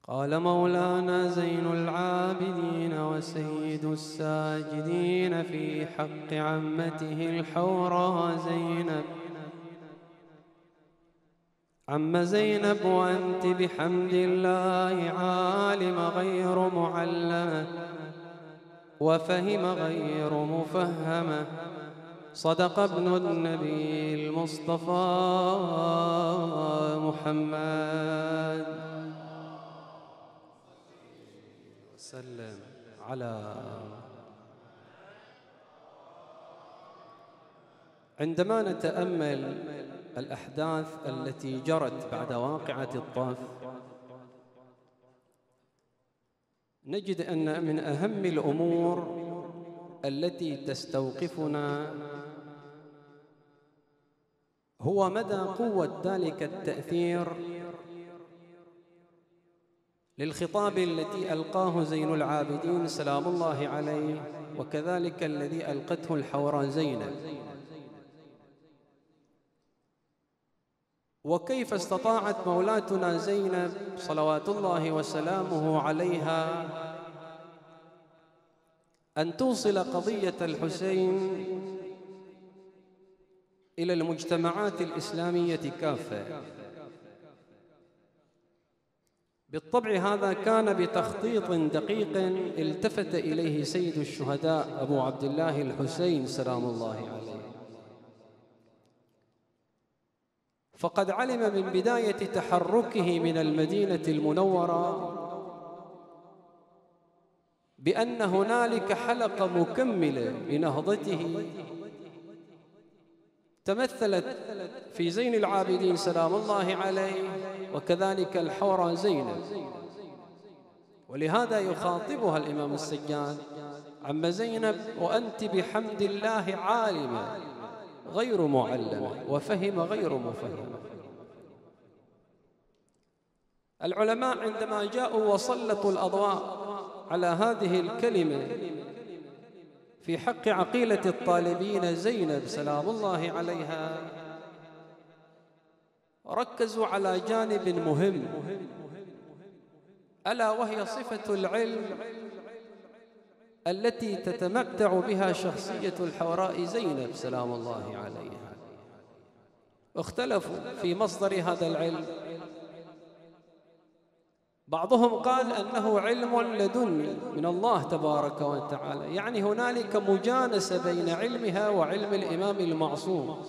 قال مولانا زين العابدين وسيد الساجدين في حق عمته الحوراء زينب: عم زينب وأنت بحمد الله عالم غير معلمة، وفهم غير مفهمة. صدق ابن النبي المصطفى محمد وسلم على. عندما نتأمل الأحداث التي جرت بعد واقعة الطف، نجد أن من أهم الأمور التي تستوقفنا هو مدى قوة ذلك التأثير للخطاب الذي ألقاه زين العابدين سلام الله عليه، وكذلك الذي ألقته الحوراء زينب، وكيف استطاعت مولاتنا زينب صلوات الله وسلامه عليها أن توصل قضية الحسين إلى المجتمعات الإسلامية كافة. بالطبع هذا كان بتخطيط دقيق التفت إليه سيد الشهداء أبو عبد الله الحسين سلام الله عليه، فقد علم من بداية تحركه من المدينة المنورة بأن هنالك حلقة مكملة لنهضته تمثلت في زين العابدين سلام الله عليه وكذلك الحوراء زينب، ولهذا يخاطبها الإمام السجاد: عم زينب وأنت بحمد الله عالمة غير معلمة وفهم غير مفهمة. العلماء عندما جاءوا وسلطوا الأضواء على هذه الكلمة في حق عقيلة الطالبين زينب سلام الله عليها، ركزوا على جانب مهم، ألا وهي صفة العلم التي تتمتع بها شخصية الحوراء زينب سلام الله عليها. اختلفوا في مصدر هذا العلم، بعضهم قال أنه علم لدني من الله تبارك وتعالى، يعني هنالك مجانسة بين علمها وعلم الإمام المعصوم،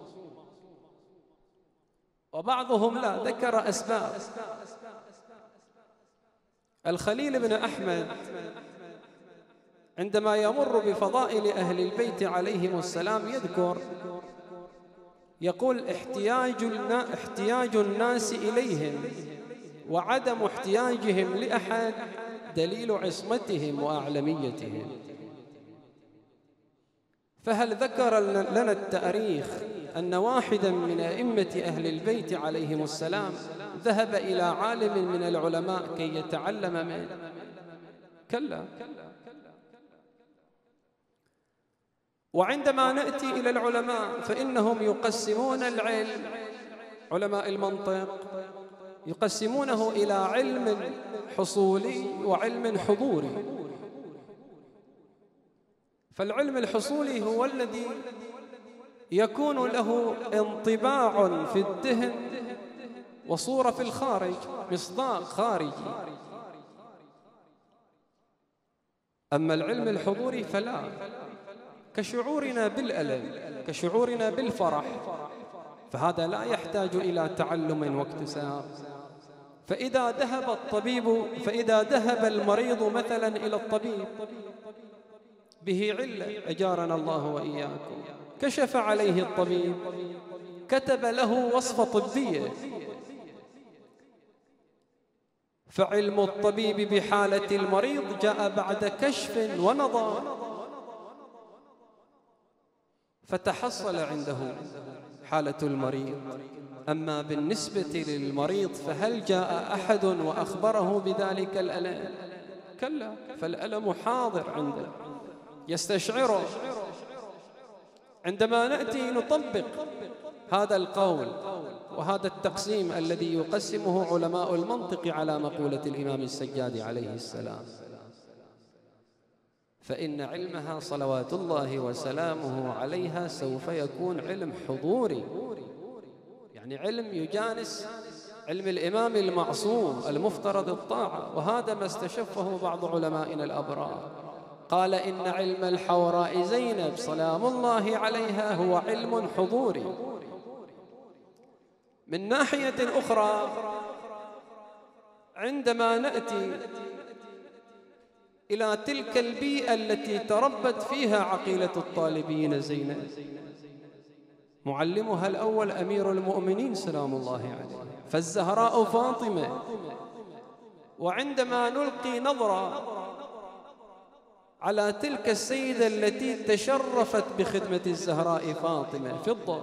وبعضهم لا، ذكر أسباب. الخليل بن أحمد عندما يمر بفضائل أهل البيت عليهم السلام يذكر، يقول: احتياج الناس إليهم وعدم احتياجهم لأحد دليل عصمتهم وأعلميتهم. فهل ذكر لنا التاريخ أن واحدا من أئمة أهل البيت عليهم السلام ذهب إلى عالم من العلماء كي يتعلم منه؟ كلا. وعندما نأتي إلى العلماء فإنهم يقسمون العلم، علماء المنطق يقسمونه إلى علم حصولي وعلم حضوري. فالعلم الحصولي هو الذي يكون له انطباع في الذهن وصورة في الخارج، مصداق خارجي. أما العلم الحضوري فلا، كشعورنا بالألم، كشعورنا بالفرح، فهذا لا يحتاج إلى تعلم واكتساب. فإذا ذهب المريض مثلا إلى الطبيب به علة أجارنا الله وإياكم، كشف عليه الطبيب، كتب له وصفة طبية، فعلم الطبيب بحالة المريض جاء بعد كشف ونظر، فتحصل عنده حالة المريض. أما بالنسبة للمريض فهل جاء أحد وأخبره بذلك الألم؟ كلا، فالألم حاضر عنده يستشعره. عندما نأتي نطبق هذا القول وهذا التقسيم الذي يقسمه علماء المنطق على مقولة الإمام السجاد عليه السلام، فإن علمها صلوات الله وسلامه عليها سوف يكون علم حضوري، يعني علم يجانس علم الإمام المعصوم المفترض الطاعة. وهذا ما استشفه بعض علمائنا الأبرار، قال إن علم الحوراء زينب سلام الله عليها هو علم حضوري. من ناحية أخرى، عندما نأتي إلى تلك البيئة التي تربت فيها عقيلة الطالبين زينب، معلمها الأول أمير المؤمنين سلام الله عليه، فالزهراء فاطمة. وعندما نلقي نظرة على تلك السيدة التي تشرفت بخدمة الزهراء فاطمة فضة،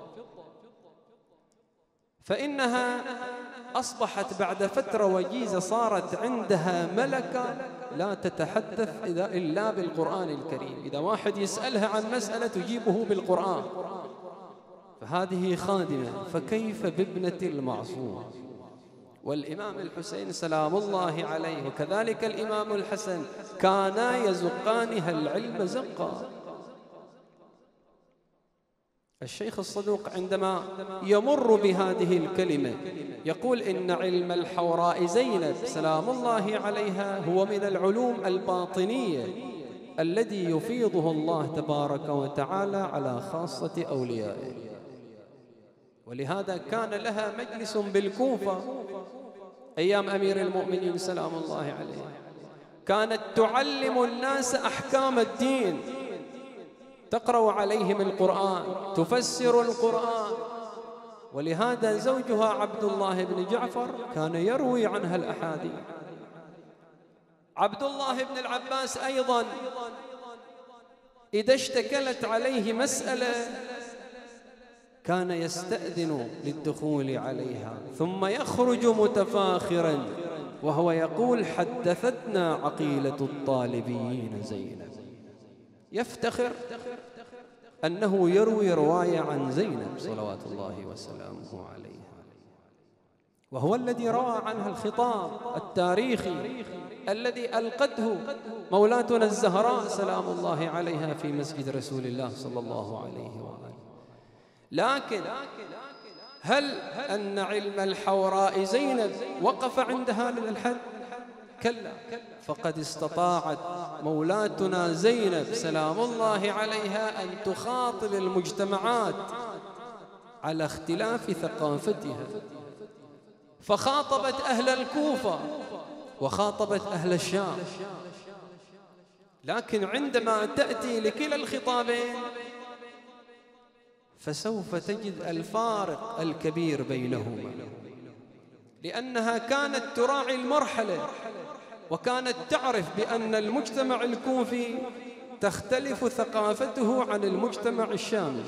فإنها أصبحت بعد فترة وجيزة صارت عندها ملكة لا تتحدث إلا بالقرآن الكريم. إذا واحد يسألها عن مسألة تجيبه بالقرآن، فهذه خادمة، فكيف بابنة المعصوم؟ والإمام الحسين سلام الله عليه وكذلك الإمام الحسن كانا يزقانها العلم زقا. الشيخ الصدوق عندما يمر بهذه الكلمة يقول إن علم الحوراء زينب سلام الله عليها هو من العلوم الباطنية الذي يفيضه الله تبارك وتعالى على خاصة أوليائه. ولهذا كان لها مجلس بالكوفة أيام أمير المؤمنين سلام الله عليه، كانت تعلم الناس أحكام الدين، تقرأ عليهم القرآن، تفسر القرآن. ولهذا زوجها عبد الله بن جعفر كان يروي عنها الأحاديث. عبد الله بن العباس أيضا إذا اشتكلت عليه مسألة كان يستأذن للدخول عليها ثم يخرج متفاخرا وهو يقول حدثتنا عقيلة الطالبين زينب، يفتخر أنه يروي رواية عن زينب صلوات الله وسلامه عليها، وهو الذي روى عنها الخطاب التاريخي الذي ألقته مولاتنا الزهراء سلام الله عليها في مسجد رسول الله صلى الله عليه وآله. لكن هل أن علم الحوراء زينب وقف عند هذا الحد؟ كلا، فقد استطاعت مولاتنا زينب سلام الله عليها أن تخاطب المجتمعات على اختلاف ثقافتها، فخاطبت أهل الكوفة وخاطبت أهل الشام. لكن عندما تأتي لكلا الخطابين فسوف تجد الفارق الكبير بينهما، لأنها كانت تراعي المرحلة وكانت تعرف بأن المجتمع الكوفي تختلف ثقافته عن المجتمع الشامي.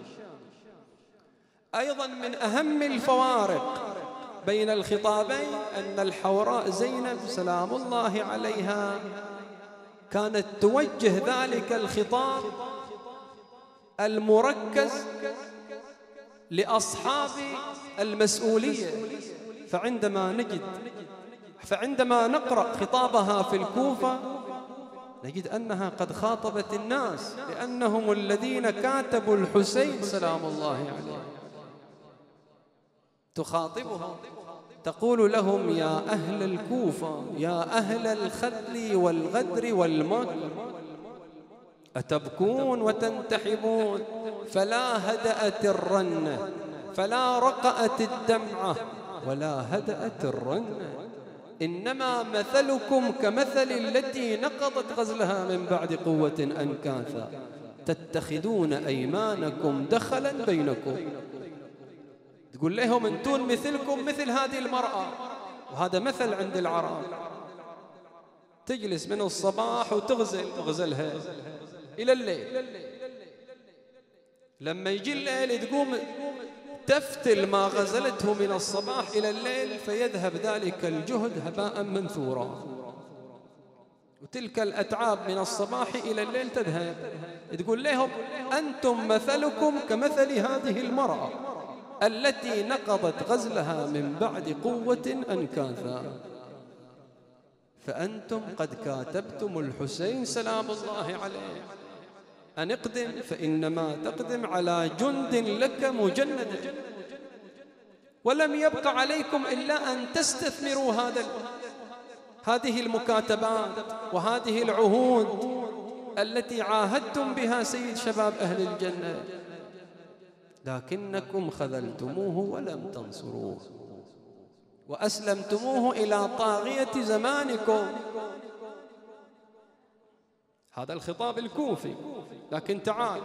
أيضا من أهم الفوارق بين الخطابين أن الحوراء زينب سلام الله عليها كانت توجه ذلك الخطاب المركز لأصحاب المسؤولية. فعندما نقرأ خطابها في الكوفة نجد أنها قد خاطبت الناس لأنهم الذين كاتبوا الحسين سلام الله عليه، تخاطبهم تقول لهم يا أهل الكوفة يا أهل الخذل والغدر والمكر أتبكون وتنتحبون فلا هدأت الرنة فلا رقأت الدمعة ولا هدأت الرنة، إنما مثلكم كمثل التي نقضت غزلها من بعد قوة أنكاثا تتخذون أيمانكم دخلا بينكم. تقول لهم أنتم مثلكم مثل هذه المرأة، وهذا مثل عند العرب، تجلس من الصباح وتغزلها إلى الليل، لما يجي الليل تقوم تفتل ما غزلته من الصباح إلى الليل فيذهب ذلك الجهد هباء منثورا، وتلك الأتعاب من الصباح إلى الليل تذهب. تقول لهم أنتم مثلكم كمثل هذه المرأة التي نقضت غزلها من بعد قوة أنكاثا، فأنتم قد كاتبتم الحسين سلام الله عليه أن اقدم، فإنما تقدم على جند لك مجند، ولم يبق عليكم إلا أن تستثمروا هذه المكاتبات وهذه العهود التي عاهدتم بها سيد شباب أهل الجنة، لكنكم خذلتموه ولم تنصروه وأسلمتموه إلى طاغية زمانكم. هذا الخطاب الكوفي، لكن تعال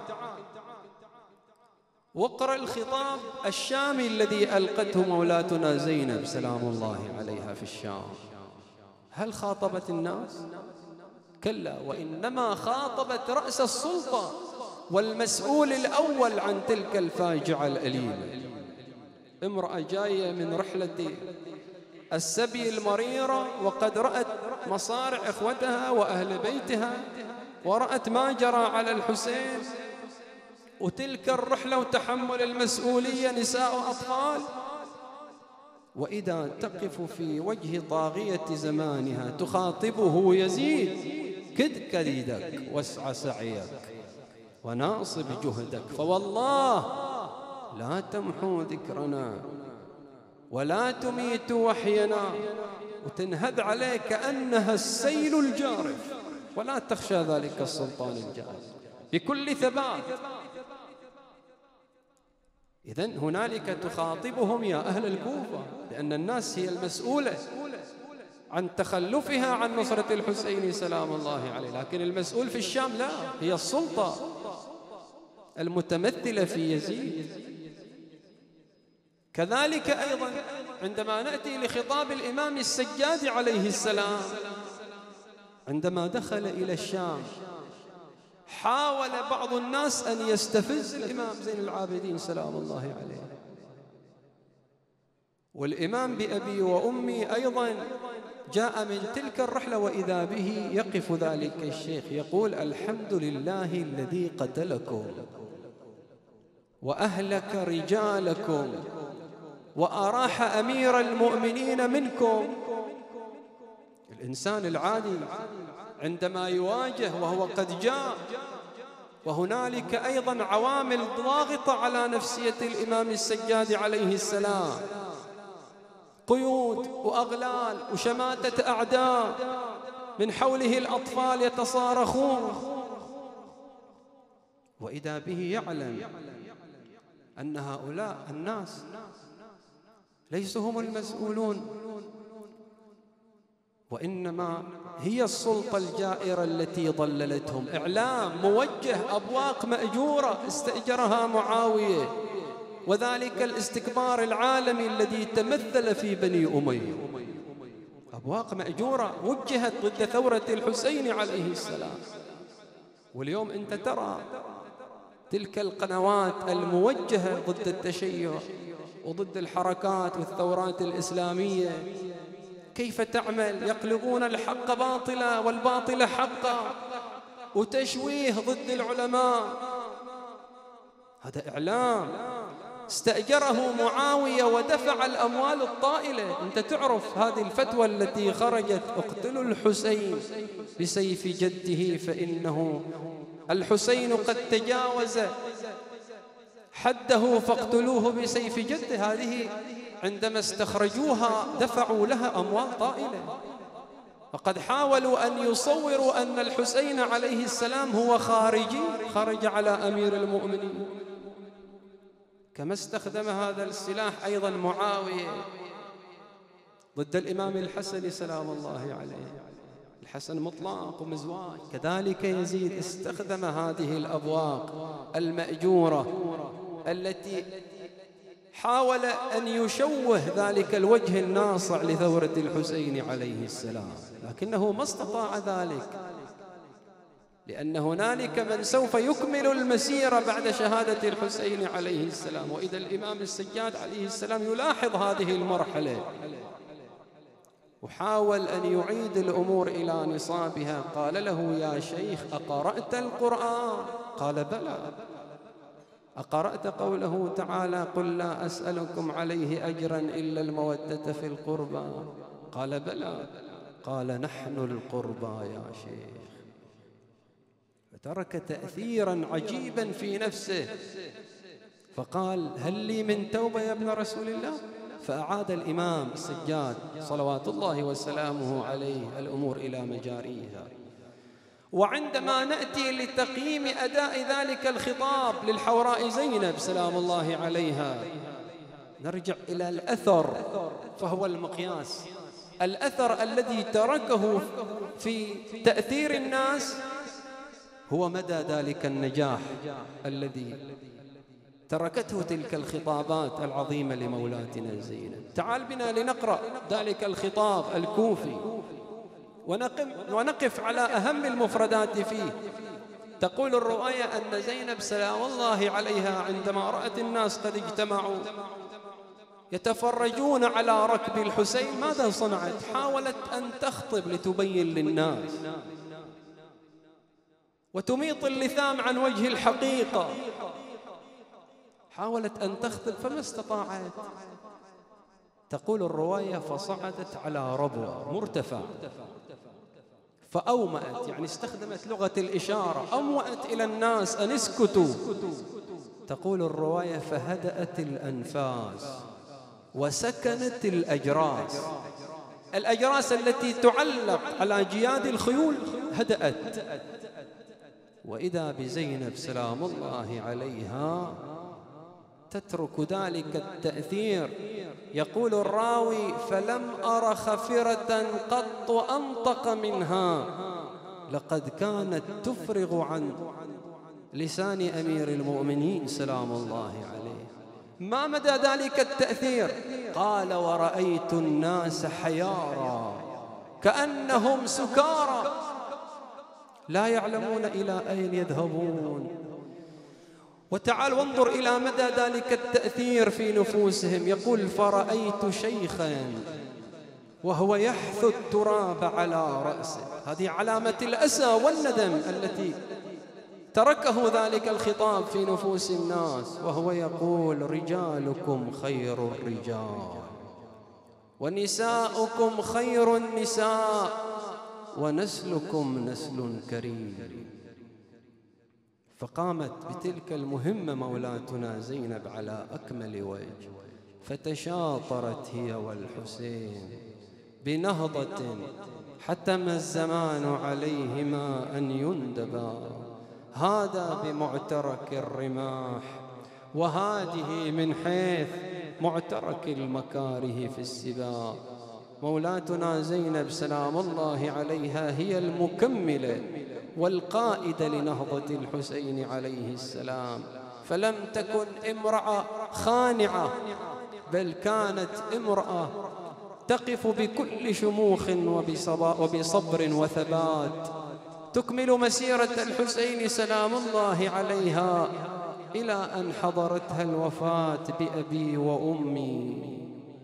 واقرأ الخطاب الشامي الذي ألقته مولاتنا زينب سلام الله عليها في الشام. هل خاطبت الناس؟ كلا، وإنما خاطبت رأس السلطة والمسؤول الأول عن تلك الفاجعة الأليمة. امرأة جاية من رحلة السبي المريرة وقد رأت مصارع إخوتها وأهل بيتها ورأت ما جرى على الحسين، وتلك الرحلة وتحمل المسؤولية نساء وأطفال، وإذا تقف في وجه طاغية زمانها تخاطبه يزيد: كد كديدك واسع سعيك وناصب جهدك، فوالله لا تمحو ذكرنا ولا تميت وحينا، وتنهد عليك كأنها السيل الجارف، ولا تخشى ذلك السلطان الجارف بكل ثبات. إذن هنالك تخاطبهم يا أهل الكوفة، لأن الناس هي المسؤولة عن تخلفها عن نصرة الحسين سلام الله عليه، لكن المسؤول في الشام لا، هي السلطة المتمثلة في يزيد. كذلك أيضا عندما نأتي لخطاب الإمام السجاد عليه السلام، عندما دخل إلى الشام حاول بعض الناس أن يستفز الإمام زين العابدين سلام الله عليه، والإمام بأبي وأمي أيضا جاء من تلك الرحلة، وإذا به يقف ذلك الشيخ يقول: الحمد لله الذي قتلكم وأهلك رجالكم وأراح أمير المؤمنين منكم. الإنسان العادي عندما يواجه وهو قد جاء، وهنالك أيضا عوامل ضاغطة على نفسية الإمام السجاد عليه السلام، قيود وأغلال وشماتة أعداء، من حوله الأطفال يتصارخون، وإذا به يعلم أن هؤلاء الناس ليسوا هم المسؤولون، وإنما هي السلطة الجائرة التي ضللتهم. إعلام موجه، أبواق مأجورة استأجرها معاوية، وذلك الاستكبار العالمي الذي تمثل في بني أمية، أبواق مأجورة وجهت ضد ثورة الحسين عليه السلام. واليوم أنت ترى تلك القنوات الموجهة ضد التشيع وضد الحركات والثورات الإسلامية كيف تعمل، يقلبون الحق باطلا والباطل حقا، وتشويه ضد العلماء. هذا إعلام استأجره معاوية ودفع الأموال الطائلة. أنت تعرف هذه الفتوى التي خرجت: اقتلوا الحسين بسيف جده فإنه الحسين قد تجاوز حده فاقتلوه بسيف جده. هذه عندما استخرجوها دفعوا لها أموال طائلة، وقد حاولوا أن يصوروا أن الحسين عليه السلام هو خارجي، خرج على أمير المؤمنين. كما استخدم هذا السلاح أيضا معاوية ضد الإمام الحسن سلام الله عليه، الحسن مطلق ومزواج. كذلك يزيد استخدم هذه الأبواق المأجورة التي حاول أن يشوه ذلك الوجه الناصع لثورة الحسين عليه السلام، لكنه ما استطاع ذلك، لأن هنالك من سوف يكمل المسيرة بعد شهادة الحسين عليه السلام. وإذا الإمام السجاد عليه السلام يلاحظ هذه المرحلة وحاول أن يعيد الأمور إلى نصابها، قال له: يا شيخ أقرأت القرآن؟ قال: بلى. أقرأت قوله تعالى قل لا أسألكم عليه أجرا إلا المودة في القربى؟ قال بلى، قال نحن القربى يا شيخ. فترك تأثيرا عجيبا في نفسه، فقال هل لي من توبة يا ابن رسول الله؟ فأعاد الإمام السجاد صلوات الله وسلامه عليه الأمور إلى مجاريها. وعندما نأتي لتقييم أداء ذلك الخطاب للحوراء زينب سلام الله عليها، نرجع إلى الأثر، فهو المقياس. الأثر الذي تركه في تأثير الناس هو مدى ذلك النجاح الذي تركته تلك الخطابات العظيمة لمولاتنا زينب. تعال بنا لنقرأ ذلك الخطاب الكوفي ونقف على أهم المفردات فيه. تقول الرواية أن زينب سلام الله عليها عندما رأت الناس قد اجتمعوا يتفرجون على ركب الحسين، ماذا صنعت؟ حاولت أن تخطب لتبين للناس وتميط اللثام عن وجه الحقيقة. حاولت أن تخطب فما استطاعت. تقول الرواية فصعدت على ربوة مرتفع فأومأت، يعني استخدمت لغة الإشارة، أومأت إلى الناس أن اسكتوا. تقول الرواية فهدأت الأنفاس وسكنت الأجراس. الأجراس التي تعلق على جياد الخيول هدأت، وإذا بزينب سلام الله عليها تترك ذلك التأثير. يقول الراوي فلم أر خفرة قط أنطق منها، لقد كانت تفرغ عن لسان أمير المؤمنين سلام الله عليه. ما مدى ذلك التأثير؟ قال ورأيت الناس حيارى كأنهم سكارى لا يعلمون إلى أين يذهبون. وتعال وانظر إلى مدى ذلك التأثير في نفوسهم. يقول فرأيت شيخا وهو يحث التراب على رأسه. هذه علامة الأسى والندم التي تركه ذلك الخطاب في نفوس الناس، وهو يقول رجالكم خير الرجال ونساؤكم خير النساء ونسلكم نسل كريم. فقامت بتلك المهمة مولاتنا زينب على أكمل وجه، فتشاطرت هي والحسين بنهضة حتم الزمان عليهما أن يندبا. هذا بمعترك الرماح وهذه من حيث معترك المكاره في السباق. مولاتنا زينب سلام الله عليها هي المكملة والقائدة لنهضة الحسين عليه السلام، فلم تكن امرأة خانعة، بل كانت امرأة تقف بكل شموخ وبصبر وثبات، تكمل مسيرة الحسين سلام الله عليها إلى أن حضرتها الوفاة بأبي وأمي.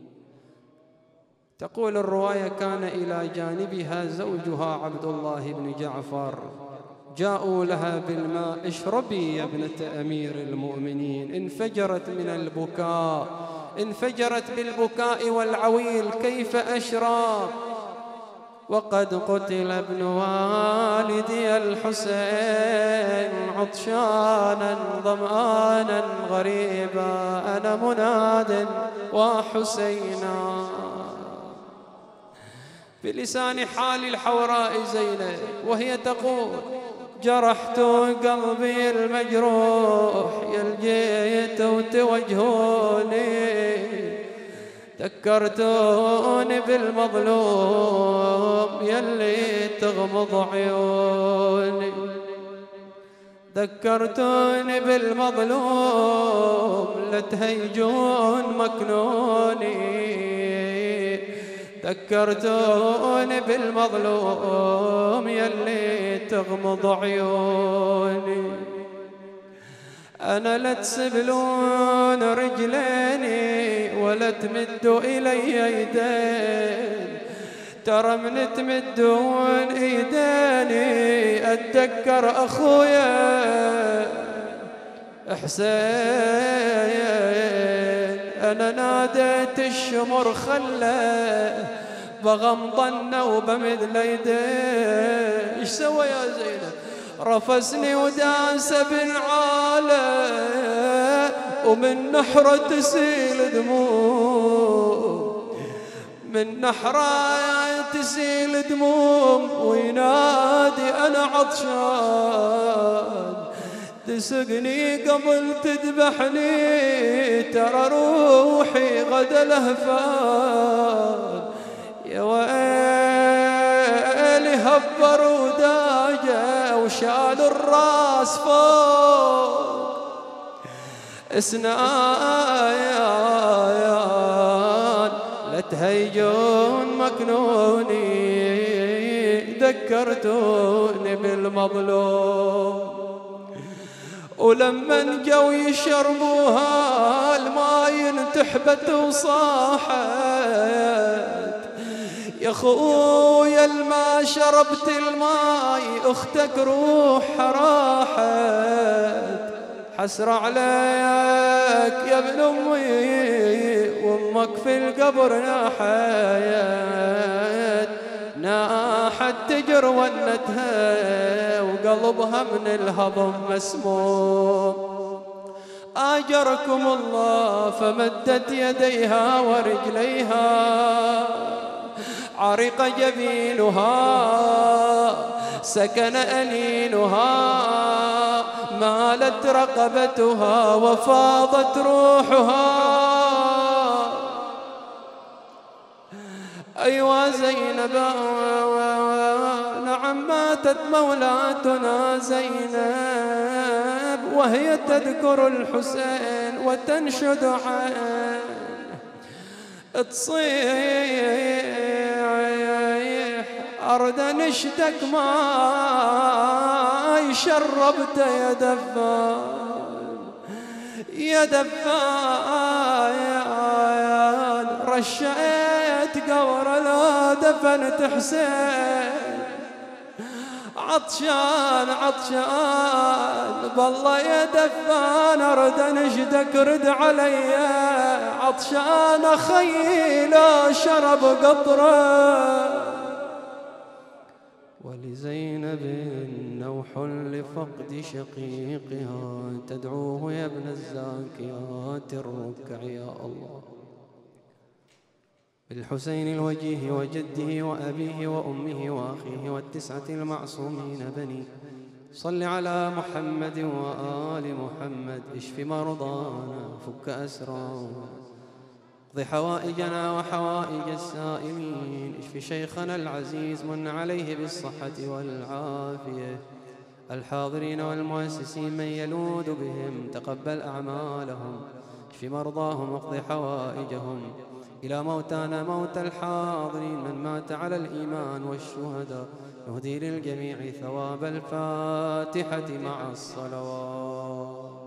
تقول الرواية كان إلى جانبها زوجها عبد الله بن جعفر، جاءوا لها بالماء اشربي يا ابنة أمير المؤمنين. انفجرت من البكاء، انفجرت بالبكاء والعويل، كيف أشرب وقد قتل ابن والدي الحسين عطشانا ظمآنا غريبا، أنا مناد وحسينا. بلسان حال الحوراء زينب وهي تقول جرحت قلبي المجروح يلجيت وتوجهوني، ذكرتوني بالمظلوم يلي تغمض عيوني، ذكرتوني بالمظلوم لتهيجون مكنوني، ذكرتوني بالمظلوم يلي تغمض عيوني. أنا لا تسبلون رجليني ولا تمدوا إلي يدين، ترى من تمدون إيديني أتذكر أخويا حسين أنا ناديت الشمر خله بغمض النوبة مثل يديه. ايش سوى يا زينب؟ رفسني وداس بالعالة ومن نحرة تسيل دموع، من نحرة تسيل دموم وينادي أنا عطشان، تسقني قبل تذبحني ترى روحي غدا لهفان. يا ويلي هبر وداجه وشال الراس فوق اسنايان، لا تهيجون مكنوني ذكرتوني بالمظلوم. ولمن جو يشربوها الماي انتحبت وصاحت، يا خويا الما شربت الماي اختك روحها راحت. حسرة عليك يا ابن امي وامك في القبر ناحت، ناحت تجر ونتها وقلبها من الهضم مسموم. آجركم الله فمدت يديها ورجليها، عرق جبينها سكن أنينها، مالت رقبتها وفاضت روحها. أيوا زينب نعم ماتت مولاتنا زينب وهي تذكر الحسين وتنشد عنه، تصيح أرد نشتك ما شربت يا دفان، يا دفان رشيت قبر لا دفنت حسين. عطشان عطشان بالله يا دفان ارد نشدك رد علي، عطشان اخي لا شرب قطره. ولزينب نوح لفقد شقيقها تدعوه يا ابن الزاكيات الركع يا الله. بالحسين الوجيه وجده وأبيه وأمه وأخيه والتسعة المعصومين بني، صل على محمد وآل محمد. اشف مرضانا فك أسرانا اقض حوائجنا وحوائج السائلين. اشف شيخنا العزيز من عليه بالصحة والعافية، الحاضرين والمؤسسين من يلوذ بهم تقبل أعمالهم. اشف مرضاهم اقض حوائجهم. إلى موتانا موت الحاضرين من مات على الإيمان والشهداء، نهدي للجميع ثواب الفاتحة مع الصلوات.